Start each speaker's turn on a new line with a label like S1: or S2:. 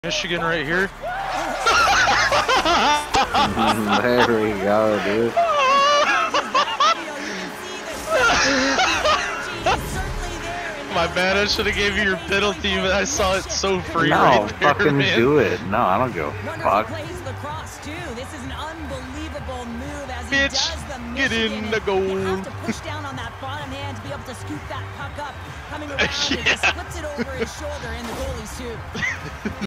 S1: Michigan right here.
S2: There we go, dude.
S1: My bad, I should have gave you your penalty, but I saw it so free
S2: No,
S1: right there,
S2: fucking
S1: man.
S2: do it. No, I don't go. Fuck.
S1: Bitch, get in the goal.
S3: Have to push down on that bottom hand to be able to scoop that puck up. Coming around, it just flips it over his shoulder in the goalie's suit.